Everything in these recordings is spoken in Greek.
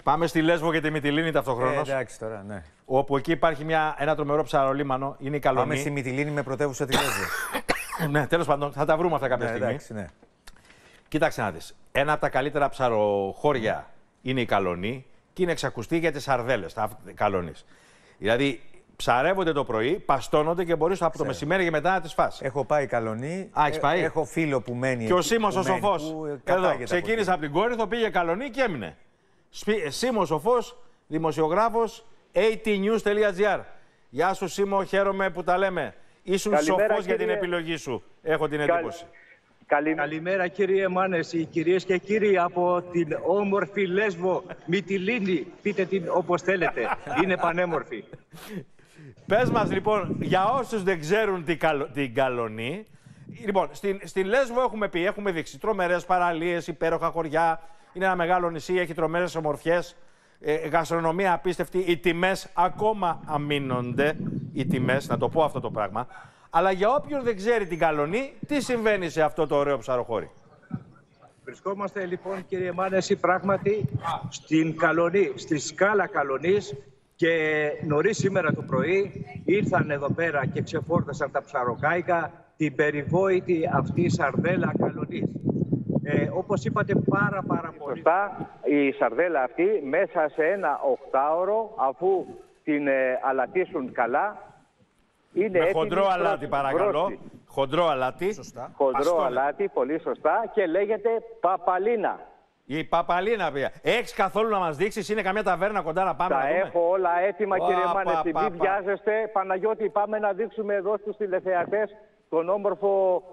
Πάμε στη Λέσβο και τη Μυτιλήνη ταυτοχρόνως. Εντάξει τώρα, ναι. Όπου εκεί υπάρχει ένα τρομερό ψαρολίμανο, είναι η Καλονή. Πάμε στη Μυτιλήνη με πρωτεύουσα τη Λέσβο. Ναι, τέλος πάντων, θα τα βρούμε αυτά κάποια στιγμή. Εντάξει, ναι. Κοίταξε να δεις. Ένα από τα καλύτερα ψαροχώρια είναι η Καλονή και είναι εξακουστή για τις σαρδέλες Καλονής. Δηλαδή, ψαρεύονται το πρωί, παστώνονται και μπορείς από το μεσημέρι και μετά να τις φας. Έχω πάει Καλονή. Έχεις πάει. Έχω φίλο που μένει. Και ο Σίμος ο Σοφός. Εδώ, ξεκίνησε από την Κόρινθο, πήγε Καλονή και έμεινε. Σίμος Σοφός, δημοσιογράφος, atnews.gr. Γεια σου Σίμο, χαίρομαι που τα λέμε. Ήσουν σοφός για την επιλογή σου, έχω την εντύπωση. Καλημέρα κύριε Μάνεση, κυρίες και κύριοι από την όμορφη Λέσβο, Μυτιλήνη, πείτε την όπως θέλετε, είναι πανέμορφη. Πες μας λοιπόν, για όσους δεν ξέρουν την Καλονή, λοιπόν, στην Λέσβο έχουμε δείξει τρομερές παραλίες, υπέροχα χωριά, είναι ένα μεγάλο νησί, έχει τρομερές ομορφιές, γαστρονομία απίστευτη, οι τιμές ακόμα αμήνονται, οι τιμές, να το πω αυτό το πράγμα. Αλλά για όποιον δεν ξέρει την Καλονή, τι συμβαίνει σε αυτό το ωραίο ψαροχώρι? Βρισκόμαστε λοιπόν κύριε Μάνεση πράγματι στην Καλονή, στη σκάλα Καλονής και νωρίς σήμερα το πρωί ήρθαν εδώ πέρα και ξεφόρτασαν τα ψαροκάικα την περιβόητη αυτή σαρδέλα Καλονής. Όπως είπατε πάρα πολύ σωστά, η σαρδέλα αυτή μέσα σε ένα 8ωρο αφού την αλατίσουν καλά, είναι με χοντρό αλάτι, παρακαλώ. Χοντρό αλάτι. Σωστά. Χοντρό αλάτι, πολύ σωστά. Και λέγεται παπαλίνα. Η παπαλίνα, πια. Έχεις καθόλου να μας δείξεις, είναι καμιά ταβέρνα κοντά να πάμε? Τα έχω όλα έτοιμα, κύριε Μάνεση. Μην βιάζεστε. Παναγιώτη, πάμε να δείξουμε εδώ στους τηλεθεατές τον όμορφο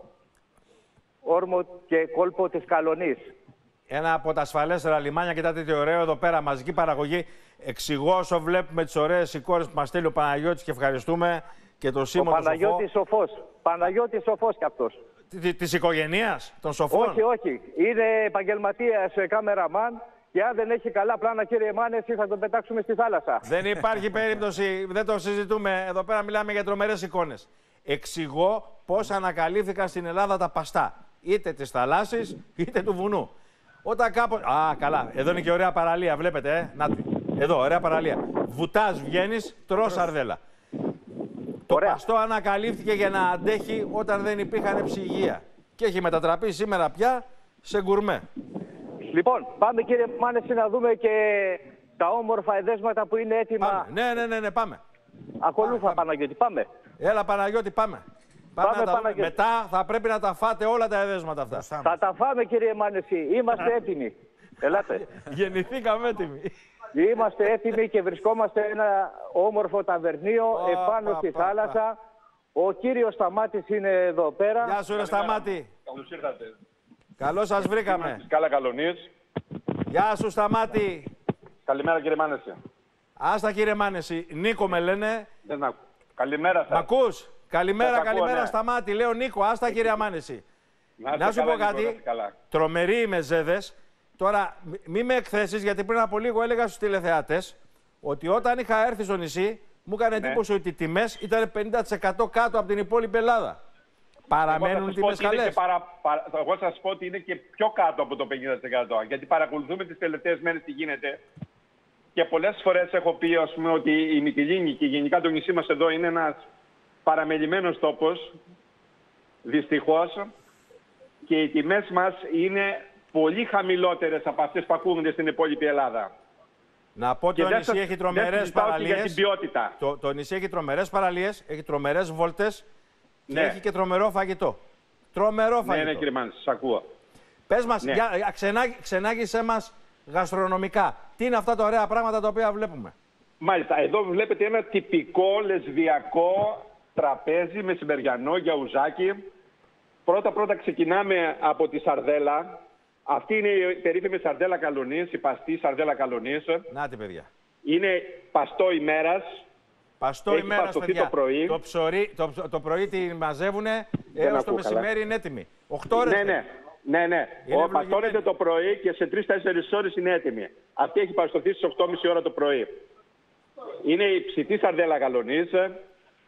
όρμο και κόλπο της Καλονής. Ένα από τα ασφαλέστερα λιμάνια, κοιτάτε τι ωραίο εδώ πέρα, μαζική παραγωγή. Εξηγώ όσο βλέπουμε τις ωραίες εικόνες που μας στέλνει ο Παναγιώτης και ευχαριστούμε. Και το Σίμω, Παναγιώτης Σοφός. Παναγιώτης Σοφός κι αυτός. Της οικογένειας των Σοφών? Όχι. Είναι επαγγελματίας κάμεραμαν και αν δεν έχει καλά πλάνα, κύριε Μάνεση, θα τον πετάξουμε στη θάλασσα. Δεν υπάρχει περίπτωση, δεν το συζητούμε. Εδώ πέρα μιλάμε για τρομερές εικόνες. Εξηγώ πώς ανακαλύφθηκαν στην Ελλάδα τα παστά. Είτε της θαλάσσης, είτε του βουνού. Όταν κάποτε... Α, καλά. Εδώ είναι και ωραία παραλία, βλέπετε, Να, εδώ, ωραία παραλία. Βουτάς, βγαίνεις, τρως σαρδέλα. Το παστό ανακαλύφθηκε για να αντέχει όταν δεν υπήρχαν ψυγεία. Και έχει μετατραπεί σήμερα πια σε γκουρμέ. Λοιπόν, πάμε κύριε Μάνεση να δούμε και τα όμορφα εδέσματα που είναι έτοιμα. Πάμε. Ναι, πάμε. Ακολούθα Παναγιώτη, πάμε. Έλα Παναγιώτη, πάμε. Παναγιώτη. Μετά θα πρέπει να τα φάτε όλα τα εδέσματα αυτά. Θα τα φάμε κύριε Μάνεση, είμαστε έτοιμοι. Ελάτε. Γεννηθήκαμε έτοιμοι. Είμαστε έτοιμοι και βρισκόμαστε ένα όμορφο ταβερνίο επάνω στη θάλασσα. Ο κύριος Σταμάτης είναι εδώ πέρα. Γεια σου ρε Σταμάτη. Καλώς ήρθατε. Καλώς σας βρήκαμε. Σκάλα Καλονής. Γεια σου Σταμάτη. Καλημέρα κύριε Μάνεση. Άστα κύριε Μάνεση. Νίκο με λένε. Δεν ακούω. Καλημέρα σας. Μ' ακούς? Καλημέρα ναι. Σταμάτη. Λέω Νίκο, άστα κύριε Μάνεση. Να σου πω κάτι. Τρομεροί οι μεζέδες. Τώρα, μη με εκθέσεις, γιατί πριν από λίγο έλεγα στους τηλεθεατές ότι όταν είχα έρθει στο νησί, μου έκανε εντύπωση ότι οι τιμές ήταν 50% κάτω από την υπόλοιπη Ελλάδα. Παραμένουν οι τιμές καλές? Εγώ θα σας πω ότι είναι και πιο κάτω από το 50%. Γιατί παρακολουθούμε τις τελευταίες μέρες τι γίνεται. Και πολλές φορές έχω πει, ας πούμε, ότι η Μυτιλήνη και γενικά το νησί μας εδώ είναι ένας παραμελημένος τόπος. Δυστυχώς. Και οι τιμές μας είναι πολύ χαμηλότερες από αυτές που ακούγονται στην υπόλοιπη Ελλάδα. Να πω ότι το νησί έχει τρομερές παραλίες. Για την ποιότητα. Το νησί έχει τρομερές παραλίες, έχει τρομερές βόλτες και έχει και τρομερό φαγητό. Τρομερό φαγητό. Ναι, κύριε Μάνη, σας ακούω. Πες μας, ξενάγησέ μας γαστρονομικά. Τι είναι αυτά τα ωραία πράγματα τα οποία βλέπουμε? Μάλιστα, εδώ βλέπετε ένα τυπικό λεσβιακό τραπέζι μεσημεριανό για ουζάκι. Πρώτα ξεκινάμε από τη σαρδέλα. Αυτή είναι η περίφημη σαρδέλα Καλονής, η παστή σαρδέλα Καλονής. Να τη παιδιά. Είναι παστό ημέρας. Παστό ημέρας, παιδιά. Το πρωί. Το πρωί τη μαζεύουνε, έως το μεσημέρι είναι έτοιμη. 8 ώρες. Ναι. Παστώνεται το πρωί και σε 3-4 ώρες είναι έτοιμη. Αυτή έχει παστοθεί στις 8.30 ώρα το πρωί. Είναι η ψητή σαρδέλα Καλονής.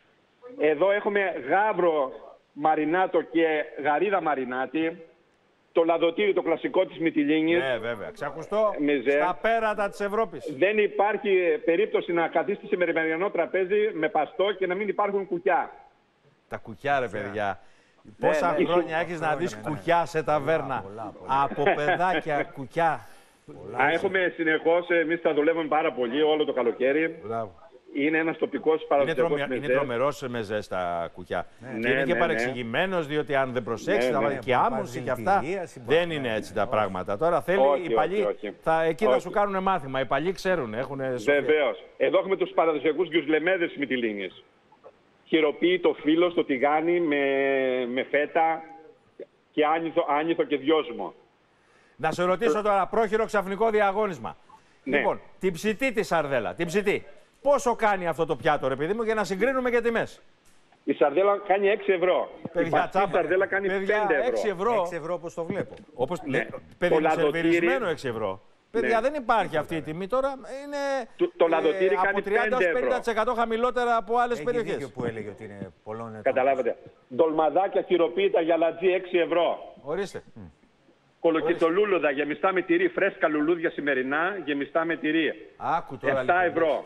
Εδώ έχουμε γάβρο μαρινάτο και γαρίδα μαρινάτη. το λαδοτήρι, το κλασικό της Μυτιλήνης. Ναι, βέβαια. Ξακουστό Μιζέ. στα πέρατα της Ευρώπης. Δεν υπάρχει περίπτωση να καθίσει σε μεριμεριανό τραπέζι με παστό και να μην υπάρχουν κουκιά. Τα κουκιά, ρε παιδιά. Πόσα χρόνια έχεις να δεις κουκιά σε ταβέρνα. Από παιδάκια κουκιά. Έχουμε συνεχώς, εμείς τα δουλεύουμε πάρα πολύ όλο το καλοκαίρι. Μπράβο. Είναι ένας τοπικός παραδοσιακός Είναι μεζέ. τρομερός μεζέ στα κουκιά. Και είναι Ναι, και ναι, παρεξηγημένος, διότι αν δεν προσέξει, Ναι, θα ναι. βάλει και άμμωση και αυτά. Δεν είναι έτσι τα πράγματα. Τώρα θέλει Όχι, οι παλιοί, όχι. εκεί θα Όχι. σου κάνουν μάθημα. Οι παλιοί ξέρουν, έχουν σοφία. Βεβαίως. Εδώ έχουμε τους παραδοσιακούς γκιουσλεμέδες της Μυτιλήνης. Χειροποίητο φύλλο στο τηγάνι με φέτα και άνηθο και δυόσμο. Να σε ρωτήσω τώρα, πρόχειρο ξαφνικό διαγώνισμα. Ναι. Λοιπόν, την ψητή τη σαρδέλα, την ψητή. Πόσο κάνει αυτό το πιάτο, ρε παιδί μου, για να συγκρίνουμε και τιμές. Η σαρδέλα κάνει 6 ευρώ. Παιδιά, Η παστή τσάμπα. σαρδέλα κάνει Παιδιά, 5 ευρώ. 6 ευρώ. 6 ευρώ όπως το βλέπω. Όπως Ναι. παιδί Το μου, λαδοτήρι- σερβιρισμένο 6 ευρώ. Παιδιά, Ναι. δεν υπάρχει αυτή η τιμή τώρα. Είναι Το λαδοτήρι από κάνει 30 έως 5 50% χαμηλότερα από άλλες Έχει περιοχές. δίκιο που έλεγε ότι είναι πολλών ετών. Καταλάβατε. Ντολμαδάκια χειροποίητα για λατζί 6 ευρώ. Ορίστε. Κολοκυθολούλουδα γεμιστά με τυρί, φρέσκα λουλούδια σημερινά, γεμιστά με τυρί. Άκου τώρα. 7 λοιπόν. ευρώ.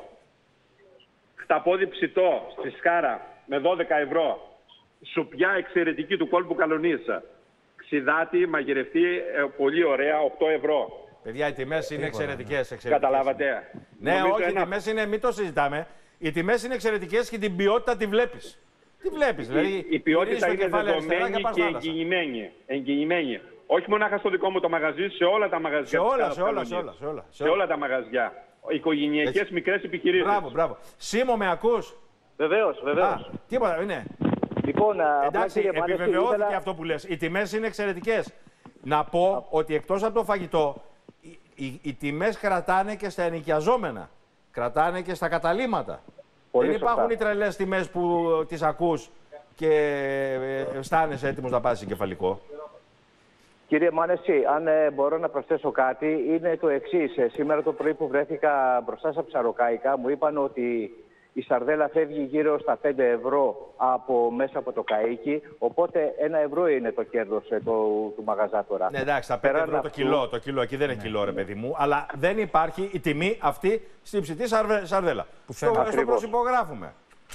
Χταπόδι ψητό στη Σκάρα με 12 ευρώ. Σουπιά εξαιρετική του κόλπου Καλονίσα. Ξιδάτη, μαγειρευτή, πολύ ωραία, 8 ευρώ. Παιδιά, οι τιμές είναι εξαιρετικές. Καταλάβατε. Ναι, Νομίζω όχι, οι ένα- τιμές είναι, μην το συζητάμε. Οι τιμές είναι εξαιρετικές και την ποιότητα τη βλέπεις. Τι βλέπεις, δηλαδή. Η ποιότητα γυρίζεις το είναι κεφάλι αριστερά δεδομένη πας και θάλασσα. εγγυημένη. Όχι μονάχα στο δικό μου το μαγαζί, σε όλα τα μαγαζιά. Σε της όλα, Σκάρας σε όλα, Καλονής. σε όλα, σε όλα. Σε όλα τα μαγαζιά. Οικογενειακές Έτσι. μικρές επιχειρήσεις. Μπράβο, μπράβο. Σίμω, με ακούς? Βεβαίως, Α, βεβαίως. τίποτα, είναι. Λοιπόν, απλά, Εντάξει, κύριε Μάνεση, επιβεβαιώθηκε ήθελα- αυτό που λες. Οι τιμές είναι εξαιρετικές. Να πω ότι εκτός από το φαγητό, οι τιμές κρατάνε και στα ενοικιαζόμενα. Κρατάνε και στα καταλύματα. Πολύ Δεν σωστά. υπάρχουν οι τρελές τιμές που τις ακούς και αισθάνεσαι έτοιμος να πας εγκεφαλικό. Κύριε Μάνεση, αν μπορώ να προσθέσω κάτι, είναι το εξής. Σήμερα το πρωί που βρέθηκα μπροστά στα ψαροκάικα, μου είπαν ότι η σαρδέλα φεύγει γύρω στα 5 ευρώ μέσα από το καΐκι, οπότε 1 ευρώ είναι το κέρδος του μαγαζάτορα. Ναι, εντάξει, τα 5 Πέραν ευρώ αυτού- το κιλό, εκεί δεν είναι κιλό, ρε παιδί μου, αλλά δεν υπάρχει η τιμή αυτή στην ψητή σαρδέλα. Στο Ακριβώς. προσυπογράφουμε.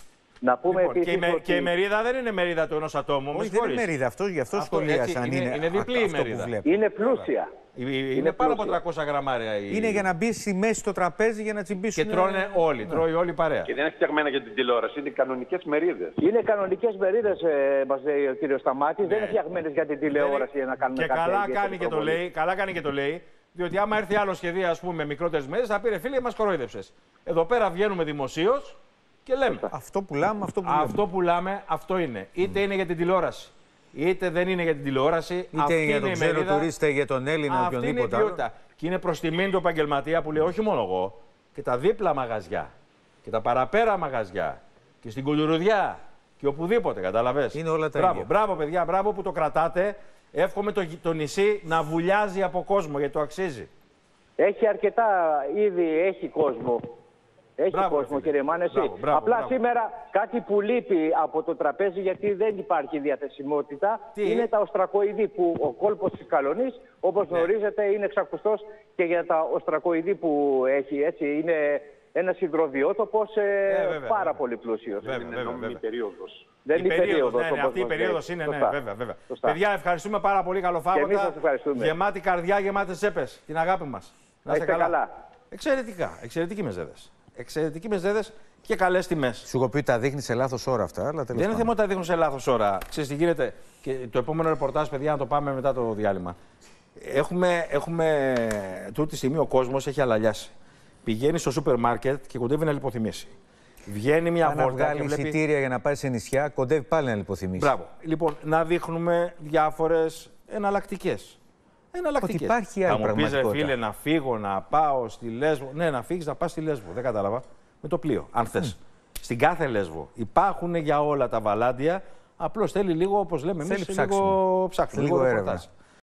Να πούμε Λοιπόν, επίσης ότι... και η μερίδα δεν είναι μερίδα του ενός ατόμου. με Όχι, δεν είναι συγχωρείς. μερίδα αυτό, γι' αυτό Αυτό, σχολίασα έτσι, αν είναι διπλή η αυτό που μερίδα. βλέπω. Είναι πλούσια. Είναι πάνω από πλούσια. 300 γραμμάρια. Είναι για να μπει στη μέση στο τραπέζι για να τσιμπήσουν. Και τρώνε όλοι, τρώει όλη η παρέα. Και δεν είναι φτιαγμένα για την τηλεόραση, είναι κανονικές μερίδες. Είναι κανονικές μερίδες, μας λέει ο κύριος Σταμάτης, δεν είναι φτιαγμένες για την τηλεόραση για να κάνουμε Και κάποια καλά ιδιαίτερη κάνει και το προβολή. λέει, καλά κάνει και το λέει, διότι άμα έρθει άλλο σχεδίο, ας πούμε, με μικρότερες μέρες, θα πει ρε φίλε, μας κορόιδεψες. Εδώ πέρα βγαίνουμε δημοσίως και λέμε. Αυτό πουλάμε, αυτό που λέμε. Αυτό που πουλάμε, αυτό είναι. Είτε είναι για την τηλεόραση, είτε δεν είναι για την τηλεόραση. Είτε για τον η ξένο μερίδα, τουρίστα, για τον Έλληνα, αυτή είναι η οποιονδήποτε άλλο. ποιότητα. Και είναι προς τιμήν του επαγγελματία που λέει όχι μόνο εγώ, και τα δίπλα μαγαζιά, και τα παραπέρα μαγαζιά, και στην Κουλουρουδιά, και οπουδήποτε, καταλαβες. Είναι όλα τα μπράβο, ίδια. μπράβο, παιδιά, μπράβο που το κρατάτε. Εύχομαι το νησί να βουλιάζει από κόσμο, γιατί το αξίζει. Έχει αρκετά, ήδη έχει κόσμο. Έχει Μπράβο, κόσμο, φίλε. κύριε Μάνεση. Μπράβο, Απλά μπράβο. σήμερα κάτι που λείπει από το τραπέζι, γιατί δεν υπάρχει διαθεσιμότητα, Τι? είναι τα οστρακοειδή που ο κόλπος της Καλονής, όπως Ναι. γνωρίζετε, είναι εξακουστός και για τα οστρακοειδή που έχει. Έτσι, είναι ένας υδροβιότοπος βέβαια, πάρα βέβαια. πολύ πλούσιος. Βέβαια, βέβαια, βέβαια. περίοδος. Δεν Η είναι περίοδος, ναι, όπως αυτή η μας λέει. περίοδος είναι, ναι, Σωστά. βέβαια, βέβαια. Σωστά. Παιδιά, ευχαριστούμε πάρα πολύ, Και εμείς καλοφάγωτα. σας ευχαριστούμε. Γεμάτη καρδιά, γεμάτες τσέπες. Την αγάπη μας. Να είστε είστε καλά. Εξαιρετικά. Εξαιρετικοί μεζέδες. Εξαιρετικοί μεζέδες και καλές τιμές. Σου έχω πει τα δείχνει σε λάθος ώρα αυτά, αλλά τέλος Δεν είναι πάντων. θέμα ότι τα δείχνουν σε λάθος ώρα. Ξέρεις τι γίνεται. Και το επόμενο ρεπορτάζ, παιδιά, να το πάμε μετά το διάλειμμα. Έχουμε τούτη τη στιγμή ο κόσμος έχει αλαλιάσει. Πηγαίνει στο σούπερ μάρκετ και κοντεύει να λιποθυμήσει. Βγαίνει μια Αν να βόλτα και βγάλει βλέπει. εισιτήρια για να πάει σε νησιά, κοντεύει πάλι να λιποθυμήσει. Μπράβο. Λοιπόν, να δείχνουμε διάφορες εναλλακτικές. Ότι υπάρχει άλλη Θα μου πεις, ρε πραγματικότητα. φίλε, να φύγω, να πάω στη Λέσβο. Ναι, να φύγεις, να πας στη Λέσβο. Δεν κατάλαβα. Με το πλοίο, αν θες. Στην κάθε Λέσβο υπάρχουν για όλα τα βαλάντια. Απλώς θέλει λίγο, όπως λέμε εμείς, Θέλει ψάξιμο. λίγο ψάξιμο, Λίγο λίγο έρευνα. ρεπορτάζ.